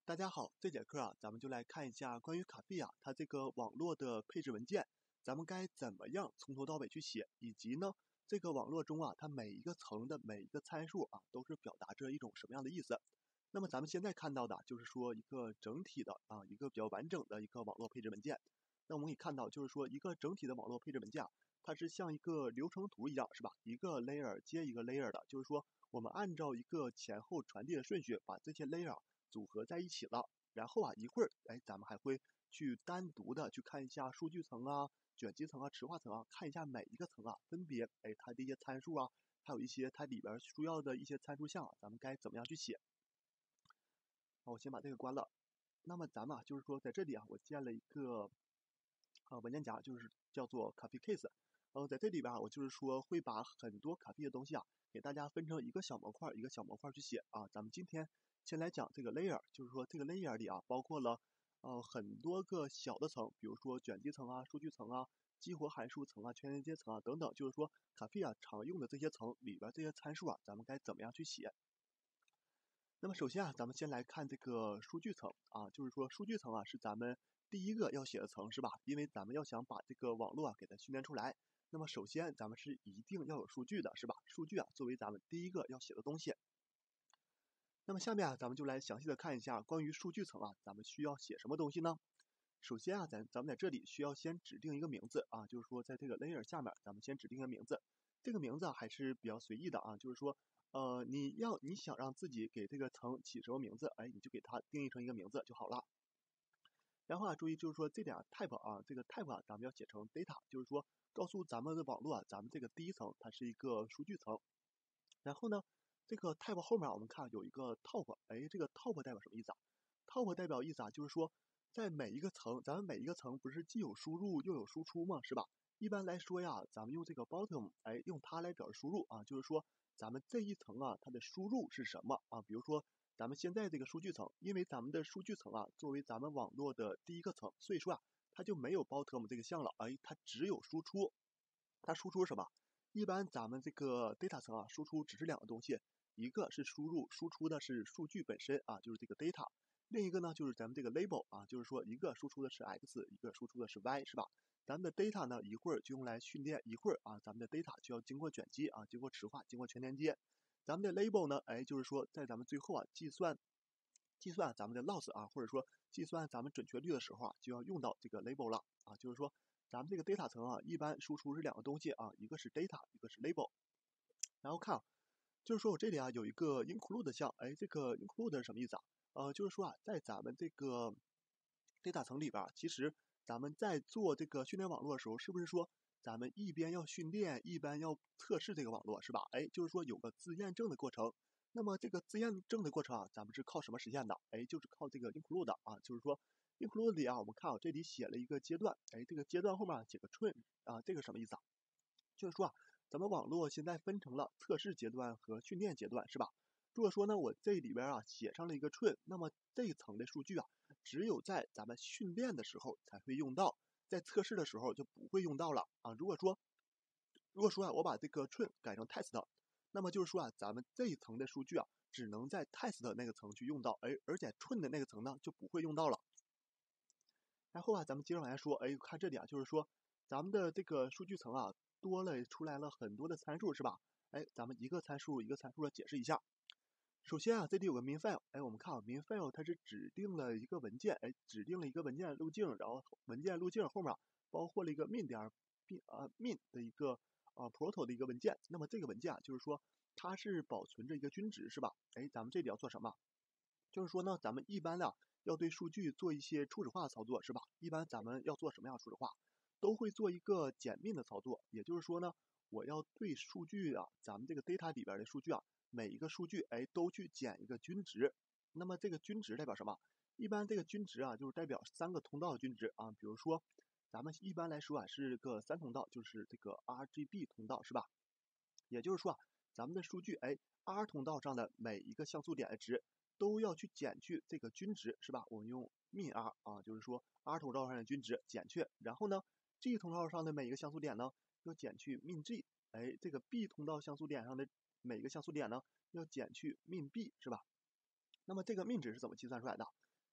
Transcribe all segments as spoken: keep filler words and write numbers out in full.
大家好，这节课啊，咱们就来看一下关于卡费啊，它这个网络的配置文件，咱们该怎么样从头到尾去写，以及呢，这个网络中啊，它每一个层的每一个参数啊，都是表达着一种什么样的意思。那么咱们现在看到的就是说一个整体的啊，一个比较完整的一个网络配置文件。那我们可以看到，就是说一个整体的网络配置文件啊，它是像一个流程图一样，是吧？一个 layer 接一个 layer 的，就是说我们按照一个前后传递的顺序，把这些 layer 组合在一起了。然后啊，一会儿，哎，咱们还会去单独的去看一下数据层啊、卷积层啊、池化层啊，看一下每一个层啊，分别哎它的一些参数啊，还有一些它里边需要的一些参数项啊，咱们该怎么样去写？好，我先把这个关了。那么咱们啊，就是说在这里啊，我建了一个啊文件夹，就是叫做 copy case。然后在这里边啊，我就是说会把很多 copy 的东西啊，给大家分成一个小模块一个小模块去写啊。咱们今天先来讲这个 layer， 就是说这个 layer 里啊，包括了呃很多个小的层，比如说卷积层啊、数据层啊、激活函数层啊、全连接层啊等等，就是说卡费啊常用的这些层里边这些参数啊，咱们该怎么样去写？那么首先啊，咱们先来看这个数据层啊，就是说数据层啊是咱们第一个要写的层，是吧？因为咱们要想把这个网络啊给它训练出来，那么首先咱们是一定要有数据的，是吧？数据啊作为咱们第一个要写的东西。那么下面啊，咱们就来详细的看一下关于数据层啊，咱们需要写什么东西呢？首先啊，咱咱们在这里需要先指定一个名字啊，就是说在这个 layer 下面，咱们先指定一个名字。这个名字啊还是比较随意的啊，就是说，呃，你要你想让自己给这个层起什么名字，哎，你就给它定义成一个名字就好了。然后啊，注意就是说这点 type 啊，这个 type 啊，咱们要写成 data，就是说告诉咱们的网络啊，咱们这个第一层它是一个数据层。然后呢，这个 type 后面我们看有一个 top， 哎，这个 top 代表什么意思啊 ？top 代表意思啊，就是说在每一个层，咱们每一个层不是既有输入又有输出吗？是吧？一般来说呀，咱们用这个 bottom， 哎，用它来表示输入啊，就是说咱们这一层啊，它的输入是什么啊？比如说咱们现在这个数据层，因为咱们的数据层啊，作为咱们网络的第一个层，所以说啊，它就没有 bottom 这个项了，哎，它只有输出。它输出什么？一般咱们这个 data 层啊，输出只是两个东西，一个是输入，输出的是数据本身啊，就是这个 data。另一个呢，就是咱们这个 label 啊，就是说一个输出的是 x， 一个输出的是 y， 是吧？咱们的 data 呢，一会儿就用来训练，一会儿啊，咱们的 data 就要经过卷积啊，经过池化，经过全连接。咱们的 label 呢，哎，就是说在咱们最后啊计算计算咱们的 loss 啊，或者说计算咱们准确率的时候啊，就要用到这个 label 了啊，就是说咱们这个 data 层啊，一般输出是两个东西啊，一个是 data， 一个是 label。然后看啊，就是说我这里啊有一个 include 项，哎，这个 include 是什么意思啊？呃，就是说啊，在咱们这个 data 层里边，其实咱们在做这个训练网络的时候，是不是说咱们一边要训练，一边要测试这个网络，是吧？哎，就是说有个自验证的过程。那么这个自验证的过程啊，咱们是靠什么实现的？哎，就是靠这个 include 啊，就是说 include 里啊，我们看啊，这里写了一个阶段，哎，这个阶段后面写个 train 啊，这个什么意思啊？就是说啊，咱们网络现在分成了测试阶段和训练阶段，是吧？如果说呢，我这里边啊写上了一个 train，那么这一层的数据啊，只有在咱们训练的时候才会用到，在测试的时候就不会用到了啊。如果说如果说啊，我把这个 train 改成 test，那么就是说啊，咱们这一层的数据啊，只能在 test 那个层去用到，哎，而且 train 的那个层呢就不会用到了。然后啊，咱们接着往下说，哎，看这里啊，就是说咱们的这个数据层啊，多了出来了很多的参数，是吧？哎，咱们一个参数一个参数的解释一下。首先啊，这里有个 min file，哎，我们看啊 min file 它是指定了一个文件，哎，指定了一个文件路径，然后文件路径后面包括了一个 min 点 b 啊 min 的一个啊 proto 的一个文件。那么这个文件啊，就是说它是保存着一个均值，是吧？哎，咱们这里要做什么？就是说呢，咱们一般呢要对数据做一些初始化的操作，是吧？一般咱们要做什么样的初始化？都会做一个减 min 的操作，也就是说呢，我要对数据啊，咱们这个 data 里边的数据啊，每一个数据哎都去减一个均值。那么这个均值代表什么？一般这个均值啊，就是代表三个通道的均值啊，比如说咱们一般来说啊是个三通道，就是这个 R G B 通道，是吧？也就是说啊，咱们的数据哎 R 通道上的每一个像素点的值都要去减去这个均值，是吧？我们用 min R 啊，就是说 R 通道上的均值减去，然后呢 G 通道上的每一个像素点呢要减去 min G， 哎，这个 B 通道像素点上的每个像素点呢要减去 min B， 是吧？那么这个 min 值是怎么计算出来的？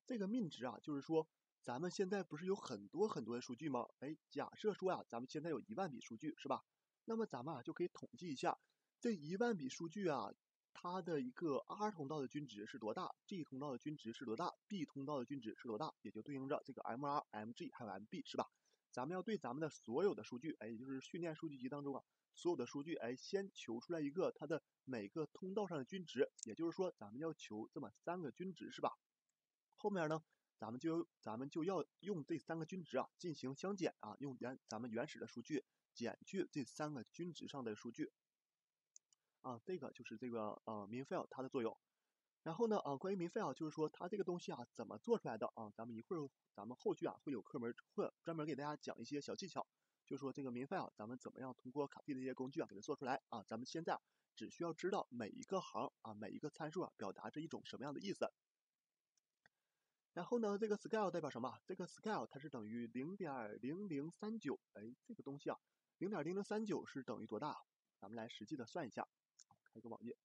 这个 min 值啊，就是说咱们现在不是有很多很多的数据吗？哎，假设说呀、啊，咱们现在有一万笔数据是吧？那么咱们啊就可以统计一下这一万笔数据啊，它的一个 R 通道的均值是多大 ，G 通道的均值是多大 ，B 通道的均值是多大，也就对应着这个 M R、M G 还有 M B 是吧？咱们要对咱们的所有的数据，哎，也就是训练数据集当中啊，所有的数据，哎，先求出来一个它的每个通道上的均值，也就是说咱们要求这么三个均值是吧？后面呢，咱们就咱们就要用这三个均值啊进行相减啊，用原咱们原始的数据减去这三个均值上的数据啊，这个就是这个呃 min_file 它的作用。然后呢，啊，关于 min_file 就是说它这个东西啊怎么做出来的啊？咱们一会儿咱们后续啊会有课门会专门给大家讲一些小技巧，就说这个 min_file 咱们怎么样通过卡 P 的一些工具啊给它做出来啊？咱们现在只需要知道每一个行啊每一个参数啊表达着一种什么样的意思。然后呢，这个 scale 代表什么？这个 scale 它是等于零点零零三九，哎，这个东西啊，零点零零三九是等于多大？咱们来实际的算一下，开个网页。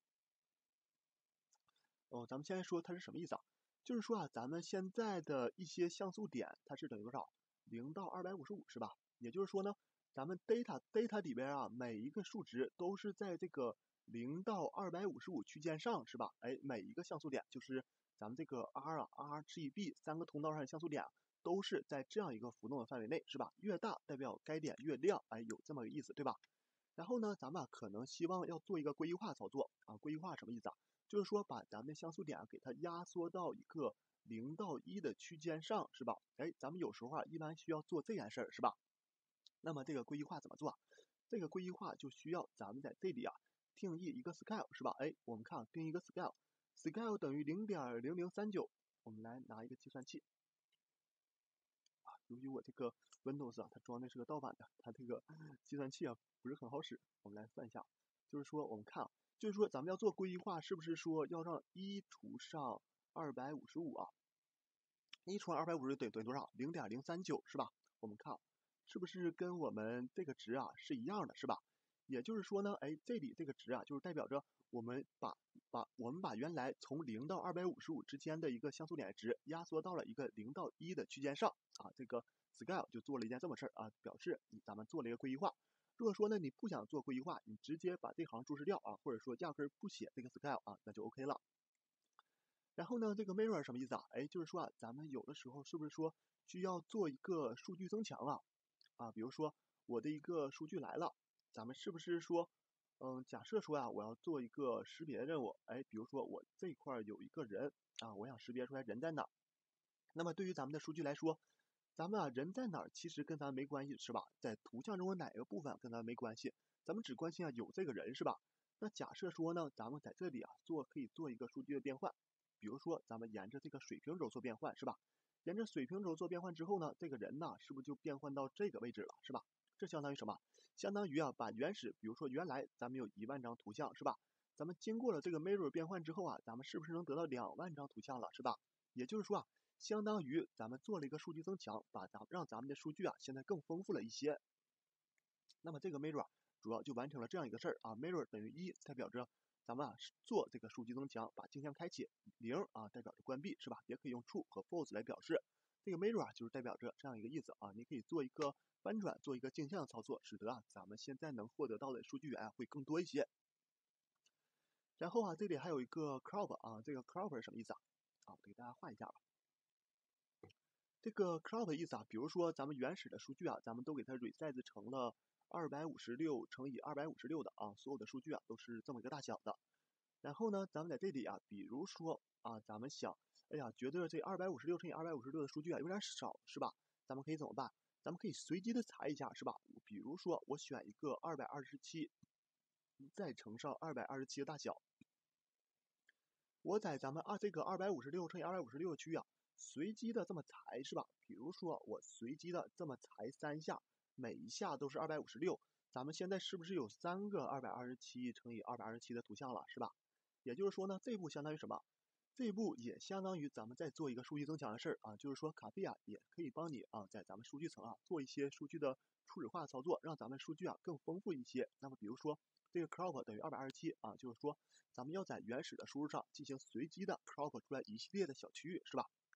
哦，咱们先说它是什么意思啊？就是说啊，咱们现在的一些像素点，它是等于多少？零到二百五十五是吧？也就是说呢，咱们 data data 里边啊，每一个数值都是在这个零到二百五十五区间上是吧？哎，每一个像素点就是咱们这个 R 啊 R G B 三个通道上的像素点啊，都是在这样一个浮动的范围内是吧？越大代表该点越亮，哎，有这么个意思对吧？然后呢，咱们啊可能希望要做一个归一化操作啊，归一化什么意思啊？就是说把咱们的像素点啊给它压缩到一个零到一的区间上，是吧？哎，咱们有时候啊一般需要做这件事儿，是吧？那么这个归一化怎么做？这个归一化就需要咱们在这里啊定义一个 scale， 是吧？哎，我们看啊，定义一个 scale，scale 等于零点零零三九，我们来拿一个计算器。啊，由于我这个 Windows 啊，它装的是个盗版的，它这个计算器啊不是很好使。我们来算一下，就是说我们看啊，就是说咱们要做归一化，是不是说要让一除上二百五十五啊？一除上二百五十等于等于多少？零点零三九是吧？我们看是不是跟我们这个值啊是一样的，是吧？也就是说呢，哎，这里这个值啊，就是代表着我们把把我们把原来从零到二百五十五之间的一个像素点值压缩到了一个零到一的区间上啊，这个 scale 就做了一件这么事儿啊，表示咱们做了一个归一化。如果说呢你不想做归一化，你直接把这行注释掉啊，或者说压根不写这个 scale 啊，那就 OK 了。然后呢，这个 mirror 什么意思啊？哎，就是说啊，咱们有的时候是不是说需要做一个数据增强啊？啊，比如说我的一个数据来了，咱们是不是说，嗯，假设说啊，我要做一个识别任务，哎，比如说我这块有一个人啊，我想识别出来人在哪。那么对于咱们的数据来说，咱们啊人在哪儿其实跟咱没关系是吧？在图像中的哪个部分跟咱没关系，咱们只关心啊有这个人是吧？那假设说呢，咱们在这里啊做可以做一个数据的变换。比如说咱们沿着这个水平轴做变换是吧？沿着水平轴做变换之后呢，这个人呢是不是就变换到这个位置了是吧？这相当于什么？相当于啊把原始，比如说原来咱们有一万张图像是吧？咱们经过了这个 mirror 变换之后啊，咱们是不是能得到两万张图像了是吧？也就是说啊，相当于咱们做了一个数据增强，把咱让咱们的数据啊现在更丰富了一些。那么这个 mirror 主要就完成了这样一个事儿啊 ，mirror 等于一代表着咱们啊做这个数据增强，把镜像开启，零啊代表着关闭是吧？也可以用 true 和 false 来表示。这个 mirror 啊就是代表着这样一个意思啊，你可以做一个翻转，做一个镜像操作，使得啊咱们现在能获得到的数据源会更多一些。然后啊这里还有一个 crop 啊，这个 crop 是什么意思啊？啊，我给大家画一下吧。这个 crop 的意思啊，比如说咱们原始的数据啊，咱们都给它 resize 成了二百五十六乘以二百五十六的啊，所有的数据啊都是这么一个大小的。然后呢，咱们在这里啊，比如说啊，咱们想，哎呀，觉得这二百五十六乘以二百五十六的数据啊有点少，是吧？咱们可以怎么办？咱们可以随机的裁一下，是吧？比如说我选一个二百二十七，再乘上二百二十七的大小。我在咱们二这个二百五十六乘以二百五十六区啊，随机的这么裁是吧？比如说我随机的这么裁三下，每一下都是二百五十六，咱们现在是不是有三个二百二十七乘以二百二十七的图像了，是吧？也就是说呢，这一步相当于什么？这一步也相当于咱们在做一个数据增强的事儿啊，就是说卡比亚也可以帮你啊，在咱们数据层啊做一些数据的初始化操作，让咱们数据啊更丰富一些。那么比如说这个 crop 等于二百二十七啊，就是说咱们要在原始的输入上进行随机的 crop 出来一系列的小区域，是吧？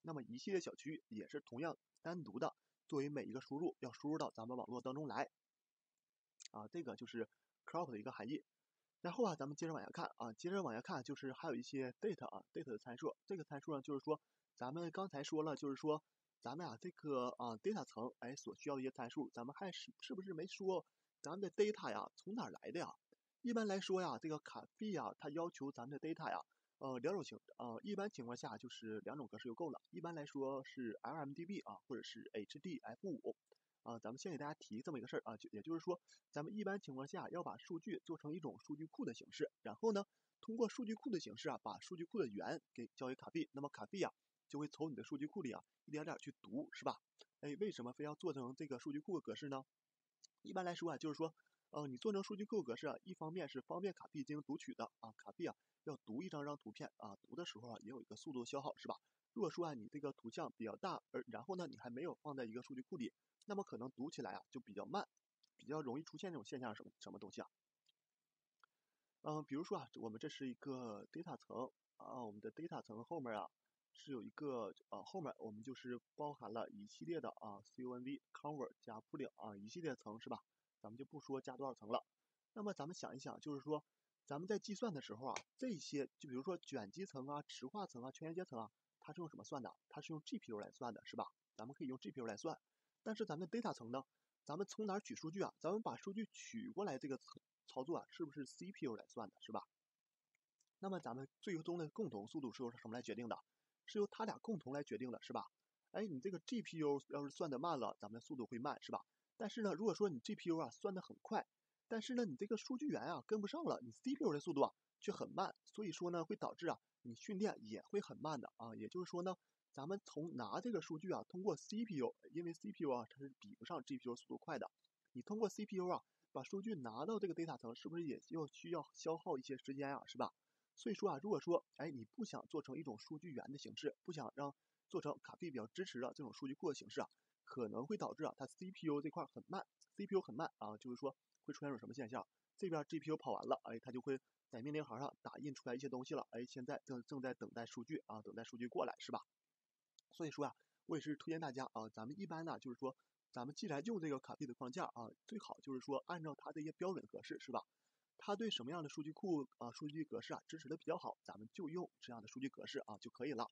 那么一系列小区也是同样单独的作为每一个输入要输入到咱们网络当中来。啊，这个就是 crop 的一个含义。然后啊，咱们接着往下看啊，接着往下看就是还有一些 data 啊 data 的参数。这个参数呢，就是说咱们刚才说了，就是说咱们啊这个啊 data 层哎所需要的一些参数，咱们还是是不是没说咱们的 data 呀从哪儿来的呀？一般来说呀，这个卡费呀，它要求咱们的 data 呀，呃两种情呃一般情况下就是两种格式就够了。一般来说是 L M D B 啊，或者是 H D F 五。啊，咱们先给大家提这么一个事儿啊，就也就是说，咱们一般情况下要把数据做成一种数据库的形式，然后呢，通过数据库的形式啊，把数据库的源给交给卡费，那么卡费啊就会从你的数据库里啊一点点去读，是吧？哎，为什么非要做成这个数据库的格式呢？一般来说啊，就是说，呃，你做成数据库格式啊，一方面是方便卡费进行读取的啊，卡费啊要读一张张图片啊，读的时候啊也有一个速度消耗，是吧？如果说啊你这个图像比较大，而然后呢你还没有放在一个数据库里，那么可能读起来啊就比较慢，比较容易出现这种现象，什么什么东西啊？嗯、呃，比如说啊，我们这是一个 data 层啊，我们的 data 层后面啊是有一个啊，后面我们就是包含了一系列的啊 conv convert 加 pooling 啊一系列层，是吧？咱们就不说加多少层了。那么咱们想一想，就是说咱们在计算的时候啊，这些就比如说卷积层啊、池化层啊、全连接层啊，它是用什么算的？它是用 G P U 来算的，是吧？咱们可以用 G P U 来算。但是咱们的 data 层呢，咱们从哪儿取数据啊？咱们把数据取过来，这个操作啊，是不是 C P U 来算的，是吧？那么咱们最终的共同速度是由什么来决定的？是由它俩共同来决定的，是吧？哎，你这个 G P U 要是算的慢了，咱们的速度会慢，是吧？但是呢，如果说你 G P U 啊算的很快，但是呢你这个数据源啊跟不上了，你 C P U 的速度啊却很慢，所以说呢会导致啊你训练也会很慢的啊。也就是说呢，咱们从拿这个数据啊，通过 C P U， 因为 C P U 啊它是比不上 G P U 速度快的，你通过 C P U 啊把数据拿到这个 data 层，是不是也就需要消耗一些时间啊，是吧？所以说啊，如果说哎你不想做成一种数据源的形式，不想让做成卡费比较支持的这种数据库的形式啊，可能会导致啊它 C P U 这块很慢 ，C P U 很慢啊，就是说会出现一种什么现象？这边 G P U 跑完了，哎，它就会在命令行上打印出来一些东西了，哎，现在正正在等待数据啊，等待数据过来，是吧？所以说啊，我也是推荐大家啊，咱们一般呢就是说，咱们既然用这个卡费的框架啊，最好就是说按照它的一些标准格式，是吧？它对什么样的数据库啊、数据格式啊支持的比较好，咱们就用这样的数据格式啊就可以了。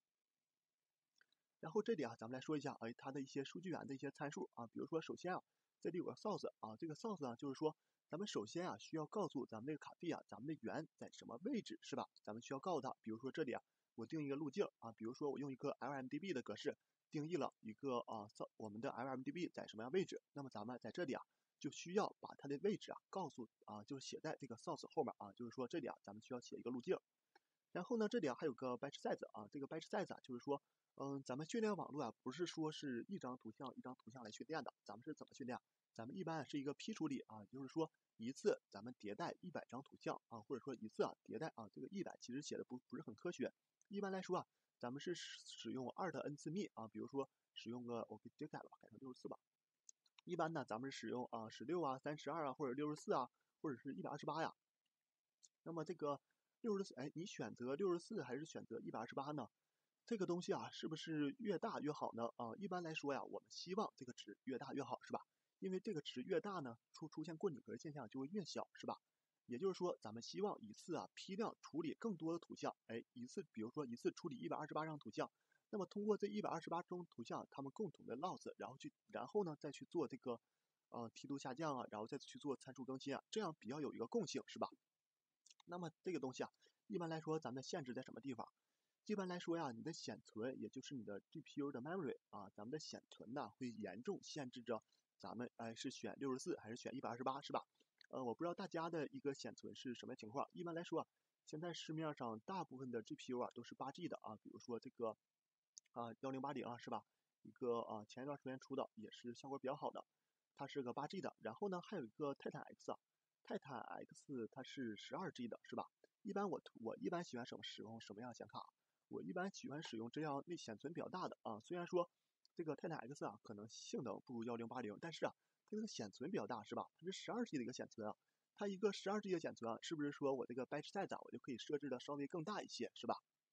然后这里啊，咱们来说一下，哎，它的一些数据源的一些参数啊，比如说首先啊，这里有个 source 啊，这个 source 呢就是说，咱们首先啊需要告诉咱们这个卡费啊，咱们的源在什么位置，是吧？咱们需要告诉它，比如说这里啊，我定一个路径啊，比如说我用一个 L M D B 的格式定义了一个啊，我们的 L M D B 在什么样位置，那么咱们在这里啊就需要把它的位置啊告诉啊，就是写在这个 source 后面啊，就是说这里啊咱们需要写一个路径。然后呢，这里啊还有个 batch size 啊，这个 batch size 啊，就是说，嗯，咱们训练网络啊，不是说是一张图像一张图像来训练的，咱们是怎么训练？咱们一般是一个批处理啊，就是说一次咱们迭代一百张图像啊，或者说一次啊迭代啊，这个一百其实写的不不是很科学。一般来说啊，咱们是使用二的 n 次幂啊，比如说使用个我给直接改了吧，改成六十四吧。一般呢，咱们是使用啊十六啊、三十二啊，或者六十四啊，或者是一百二十八呀。那么这个六十四，哎，你选择六十四还是选择一百二十八呢？这个东西啊，是不是越大越好呢？啊，一般来说呀，我们希望这个值越大越好，是吧？因为这个值越大呢，出出现过拧格现象就会越小，是吧？也就是说，咱们希望一次啊批量处理更多的图像，哎，一次比如说一次处理一百二十八张图像，那么通过这一百二十八张图像，它们共同的 loss，然后去然后呢再去做这个呃梯度下降啊，然后再去做参数更新啊，这样比较有一个共性，是吧？那么这个东西啊，一般来说咱们的限制在什么地方？一般来说呀，你的显存，也就是你的 G P U 的 memory 啊，咱们的显存呢会严重限制着咱们哎是选六十四还是选一百二十八，是吧？呃，我不知道大家的一个显存是什么情况。一般来说啊，现在市面上大部分的 G P U 啊都是八 G 的啊，比如说这个啊幺零八零啊，是吧？一个啊前一段时间出的也是效果比较好的，它是个八 G 的。然后呢，还有一个泰坦 X 啊，泰坦 X 它是十二 G 的，是吧？一般我我一般喜欢什么使用什么样的显卡？我一般喜欢使用这样内显存比较大的啊。虽然说这个泰坦 X 啊可能性能不如幺零八零，但是啊它这个显存比较大，是吧？它是十二 G 的一个显存啊，它一个十二 G 的显存啊，是不是说我这个 batch size 啊我就可以设置的稍微更大一些，是吧？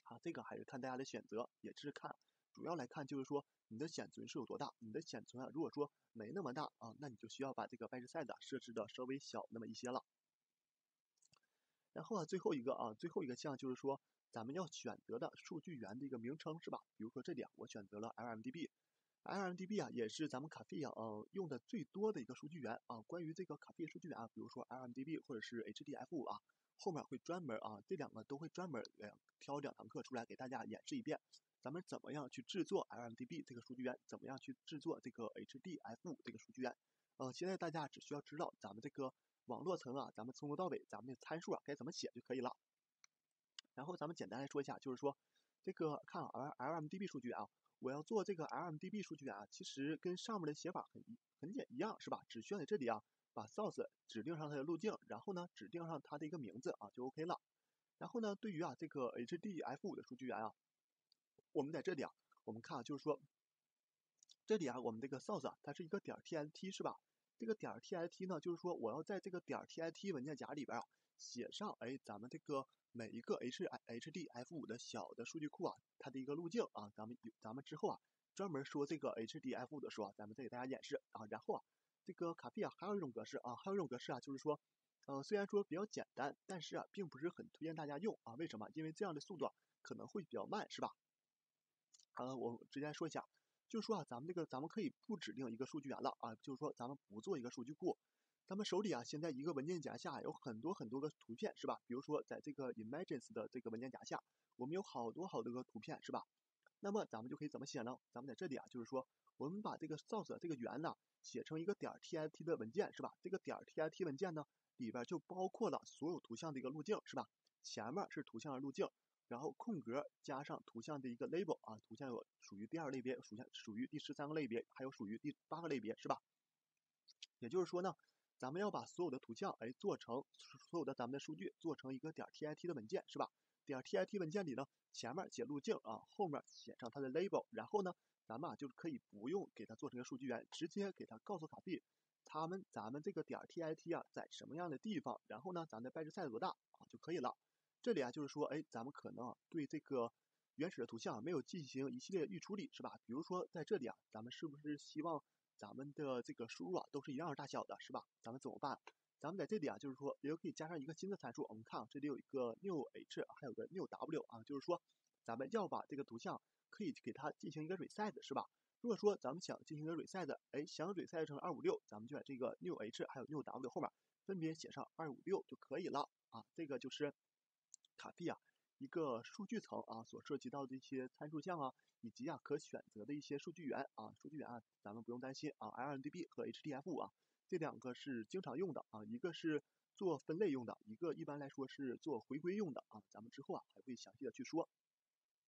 啊，这个还是看大家的选择，也是看主要来看就是说你的显存是有多大，你的显存啊，如果说没那么大啊，那你就需要把这个 batch size 设置的稍微小那么一些了。然后啊，最后一个啊，最后一个项就是说咱们要选择的数据源的一个名称是吧？比如说这里啊，我选择了 L M D B。L M D B 啊，也是咱们卡费啊，呃，用的最多的一个数据源啊。关于这个卡费数据源啊，比如说 L M D B 或者是 H D F 五啊，后面会专门啊，这两个都会专门呃挑两堂课出来给大家演示一遍，咱们怎么样去制作 L M D B 这个数据源，怎么样去制作这个 H D F 五这个数据源。呃，现在大家只需要知道咱们这个网络层啊，咱们从头到尾咱们的参数啊该怎么写就可以了。然后咱们简单来说一下，就是说这个看啊 L M D B 数据源啊。我要做这个 L M D B 数据源啊，其实跟上面的写法很很简一样，是吧？只需要在这里啊，把 source 指定上它的路径，然后呢，指定上它的一个名字啊，就 OK 了。然后呢，对于啊这个 H D F 五的数据源啊，我们在这里啊，我们看啊，就是说这里啊，我们这个 source 啊，它是一个点 txt 是吧？这个点 txt 呢，就是说我要在这个点 txt 文件夹里边啊，写上哎咱们这个每一个 H HDF 五的小的数据库啊，它的一个路径啊，咱们咱们之后啊专门说这个 H D F 五的时候啊，咱们再给大家演示啊。然后啊，这个卡费啊还有一种格式啊，还有一种格式啊，就是说，呃，虽然说比较简单，但是啊，并不是很推荐大家用啊。为什么？因为这样的速度啊可能会比较慢，是吧？呃，我直接说一下。就是说啊，咱们这个咱们可以不指定一个数据源了啊，就是说咱们不做一个数据库，咱们手里啊现在一个文件夹下有很多很多个图片是吧？比如说在这个 images 的这个文件夹下，我们有好多好多个图片是吧？那么咱们就可以怎么写呢？咱们在这里啊，就是说我们把这个 source 这个源呢写成一个点 txt 的文件是吧？这个点 txt 文件呢里边就包括了所有图像的一个路径是吧？前面是图像的路径。然后空格加上图像的一个 label 啊，图像有属于第二类别，属像属于第十三个类别，还有属于第八个类别，是吧？也就是说呢，咱们要把所有的图像哎做成所有的咱们的数据做成一个点 tit 的文件，是吧？点 tit 文件里呢，前面写路径啊，后面写上它的 label， 然后呢，咱们啊就可以不用给它做成一个数据源，直接给它告诉卡费，他们咱们这个点 tit 啊在什么样的地方，然后呢，咱的 batch size 多大啊就可以了。这里啊，就是说，哎，咱们可能对这个原始的图像没有进行一系列预处理，是吧？比如说在这里啊，咱们是不是希望咱们的这个输入啊都是一样大小的，是吧？咱们怎么办？咱们在这里啊，就是说也可以加上一个新的参数。我们看啊，这里有一个 new h， 还有个 new w 啊，就是说咱们要把这个图像可以给它进行一个 resize， 是吧？如果说咱们想进行一个 resize， 哎，想 resize 成二五六，咱们就在这个 new h 还有 new w 后面分别写上二五六就可以了啊。这个就是卡费啊一个数据层啊所涉及到的一些参数项啊，以及啊可选择的一些数据源啊，数据源啊咱们不用担心啊 ，L M D B 和 H D F 五啊这两个是经常用的啊，一个是做分类用的，一个一般来说是做回归用的啊，咱们之后啊还会详细的去说。